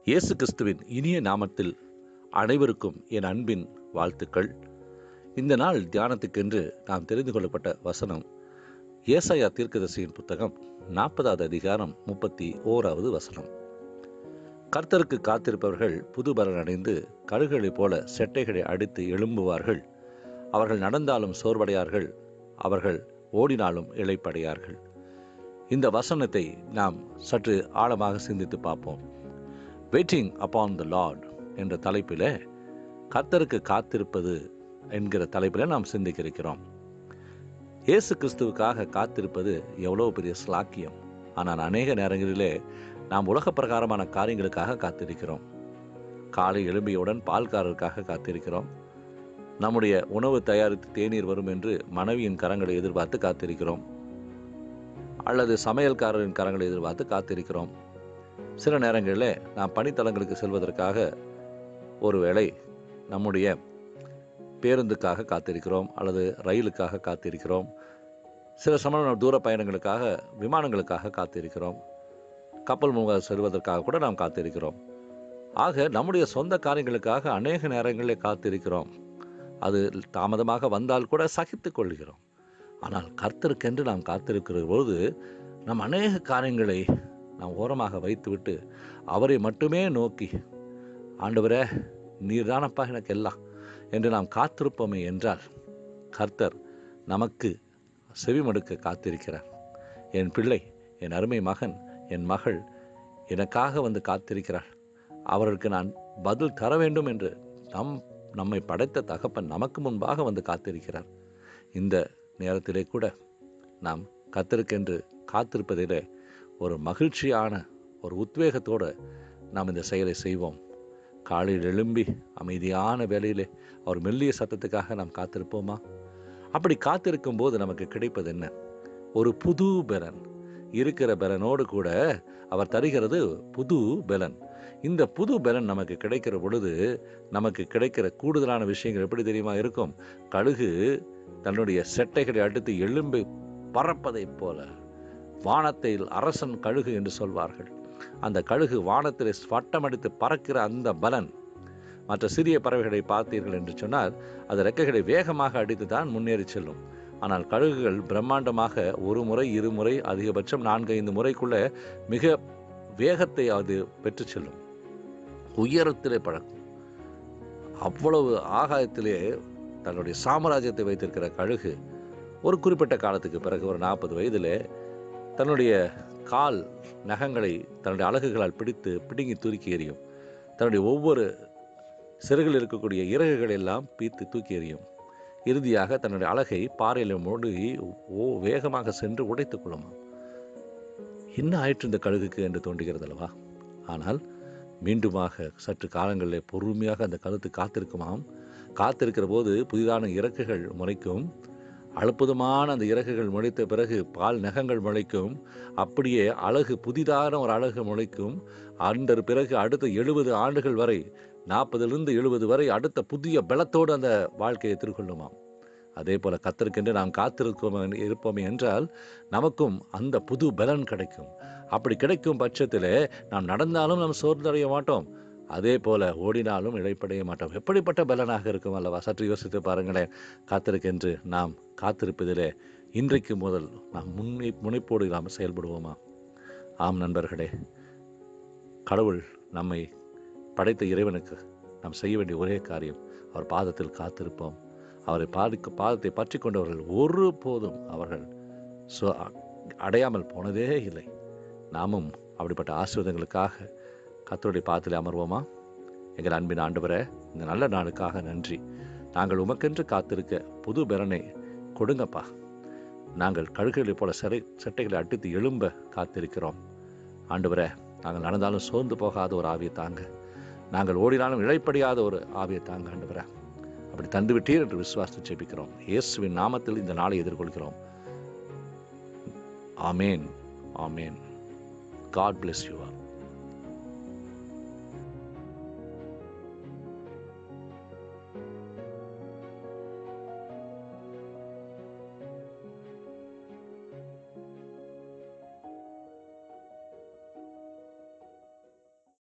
இயேசு கிறிஸ்துவின் இனிய நாமத்தில் அனைவருக்கும் என் அன்பின் வாழ்த்துக்கள். இந்த நாள் தியானத்துக்கென்று நாம் தெரிந்து கொள்ளப்பட்ட வசனம் ஏசாயா தீர்க்கதரிசியின் புத்தகம் 40வது அதிகாரம் 31வது வசனம். கர்த்தருக்கு காத்திருப்பவர்கள் புது பலன் அடைந்து கழுகுகளைப் போல செட்டைகளை அடித்து எழும்புவார்கள். அவர்கள் நடந்தாலும் சோர்வடையார்கள், அவர்கள் ஓடினாலும் இளைப்படையார்கள். இந்த வசனத்தை நாம் சற்று ஆழமாக சிந்தித்து பார்ப்போம். வெயிட்டிங் அப்பான் த லார்ட் என்ற தலைப்பில் கர்த்தருக்கு காத்திருப்பது என்கிற தலைப்பில் நாம் சிந்திக்க இருக்கிறோம். இயேசு கிறிஸ்துவுக்காக காத்திருப்பது எவ்வளோ பெரிய ஸ்லாக்கியம். ஆனால் அநேக நேரங்களிலே நாம் உலக பிரகாரமான காரியங்களுக்காக காத்திருக்கிறோம். காலை எழும்பியவுடன் பால்காரருக்காக காத்திருக்கிறோம். நம்முடைய உணவு தயாரித்து தேநீர் வரும் என்று மனைவியின் கரங்களை எதிர்பார்த்து காத்திருக்கிறோம், அல்லது சமையல்காரரின் கரங்களை எதிர்பார்த்து காத்திருக்கிறோம். சில நேரங்களில் நாம் பணித்தலங்களுக்கு செல்வதற்காக ஒருவேளை நம்முடைய பேருந்துக்காக காத்திருக்கிறோம், அல்லது ரயிலுக்காக காத்திருக்கிறோம். சில சமயம் தூர பயணங்களுக்காக விமானங்களுக்காக காத்திருக்கிறோம். கப்பல் மூலம் செல்வதற்காக கூட நாம் காத்திருக்கிறோம். ஆக நம்முடைய சொந்த காரியங்களுக்காக அநேக நேரங்களில் காத்திருக்கிறோம். அது தாமதமாக வந்தால் கூட சகித்துக் கொள்கிறோம். ஆனால் கர்த்தருக்கென்று நாம் காத்திருக்கிற போது நம் அநேக காரியங்களை நாம் ஓரமாக வைத்துவிட்டு அவரை மட்டுமே நோக்கி, ஆண்டவரே நீர் தானப்பா எனக்கு எல்லாம் என்று நாம் காத்திருப்போமே என்றால் கர்த்தர் நமக்கு செவிமடுக்க காத்திருக்கிறார். என் பிள்ளை, என் அருமை மகன், என் மகள் எனக்காக வந்து காத்திருக்கிறார். அவர்களுக்கு நான் பதில் தர வேண்டும் என்று நம்மை படைத்த தகப்பன் நமக்கு முன்பாக வந்து காத்திருக்கிறார். இந்த நேரத்திலே கூட நாம் கர்த்தருக்கென்று காத்திருப்பதிலே ஒரு மகிழ்ச்சியான ஒரு உத்வேகத்தோடு நாம் இந்த செயலை செய்வோம். காலையில் எழும்பி அமைதியான வேளையிலே அவர் மெல்லிய சத்தத்துக்காக நாம் காத்திருப்போமா? அப்படி காத்திருக்கும் போது நமக்கு கிடைப்பது என்ன? ஒரு புது பலன். இருக்கிற பலனோடு கூட அவர் தருகிறது புது பலன். இந்த புது பலன் நமக்கு கிடைக்கிற பொழுது நமக்கு கிடைக்கிற கூடுதலான விஷயங்கள் எப்படி தெரியுமா இருக்கும்? கழுகு தன்னுடைய செட்டைகளை அடுத்து எழும்பி பறப்பதைப் போல, வானத்தில் அரசன் கழுகு என்று சொல்வார்கள். அந்த கழுகு வானத்தில் வட்டமடித்து பறக்கிற அந்த பலன். மற்ற சிறிய பறவைகளை பார்த்தீர்கள் என்று சொன்னால் அது ரெக்கைகளை வேகமாக அடித்து தான் முன்னேறி செல்லும். ஆனால் கழுகுகள் பிரம்மாண்டமாக ஒரு முறை, இருமுறை, அதிகபட்சம் 4-5 முறைக்குள்ள மிக வேகத்தை அது பெற்று செல்லும். உயரத்திலே பறக்கும். அவ்வளவு ஆகாயத்திலே தன்னுடைய சாம்ராஜ்யத்தை வைத்திருக்கிற கழுகு ஒரு குறிப்பிட்ட காலத்துக்கு பிறகு ஒரு 40 வயதிலே தன்னுடைய கால் நகங்களை தன்னுடைய அலகுகளால் பிடுங்கி துருக்கி எறியும். தன்னுடைய ஒவ்வொரு சிறகில் இருக்கக்கூடிய இறகுகள் எல்லாம் பீத்து தூக்கி எறியும். இறுதியாக தன்னுடைய அலகை பாறையில் மூழ்கி வேகமாக சென்று உடைத்துக் கொள்ளுமா. என்ன ஆயிற்று இந்த கழுகுக்கு என்று தோன்றுகிறது அல்லவா? ஆனால் மீண்டுமாக சற்று காலங்களில் பொறுமையாக அந்த கழுத்து காத்திருக்குமாம். காத்திருக்கிற போது புதிதான இறக்குகள் முளைக்கும். அற்புதமான அந்த இறகுகள் முளைத்த பிறகு பால் நகங்கள் முளைக்கும். அப்படியே அழகு, புதிதான ஒரு அழகு முளைக்கும். அந்த பிறகு அடுத்த 70 ஆண்டுகள் வரை, 40லிருந்து 70 வரை அடுத்த புதிய பலத்தோடு அந்த வாழ்க்கையை எதிர்கொள்ளுமாம். அதே போல கர்த்தருக்கென்று நாம் இருப்போமே என்றால் நமக்கும் அந்த புது பலன் கிடைக்கும். அப்படி கிடைக்கும் பட்சத்தில் நாம் நடந்தாலும் நாம் சோர்ந்தடைய மாட்டோம். அதே போல ஓடினாலும் இளைப்படைய மாட்டோம். எப்படிப்பட்ட பலனாக இருக்கும் அல்லவா? சற்று யோசித்து பாருங்களேன். காத்திருக்கென்று நாம் காத்திருப்பதிலே இன்றைக்கு முதல் நாம் முனைப்போடு நாம் செயல்படுவோமா? ஆம் நண்பர்களே, கடவுள் நம்மை படைத்த இறைவனுக்கு நாம் செய்ய வேண்டிய ஒரே காரியம் அவர் பாதத்தில் காத்திருப்போம். அவரை பாதத்தை பற்றி கொண்டவர்கள் ஒரு போதும் அவர்கள் அடையாமல் போனதே இல்லை. நாமும் அப்படிப்பட்ட ஆசீர்வாதங்களுக்காக கர்த்தருடைய பாதத்தில் அமர்வோமா? எங்கள் அன்பின் ஆண்டவரே, இந்த நல்ல நாளுக்காக நன்றி. நாங்கள் உமக்கென்று காத்திருக்க புது பலனை கொடுங்கப்பா. நாங்கள் கழுகுகளைப் போல செட்டைகளை அடித்து எழும்ப காத்திருக்கிறோம். ஆண்டவரே, நாங்கள் நடந்தாலும் சோர்ந்து போகாத ஒரு ஆவியை தாங்க. நாங்கள் ஓடினாலும் இளைப்படியாத ஒரு ஆவியை தாங்க ஆண்டவரே. அப்படி தந்துவிட்டீர் என்று விசுவாசித்து ஜெபிக்கிறோம். இயேசுவின் நாமத்தில் இந்த நாளை எதிர்கொள்கிறோம். ஆமேன், ஆமேன். God bless you all.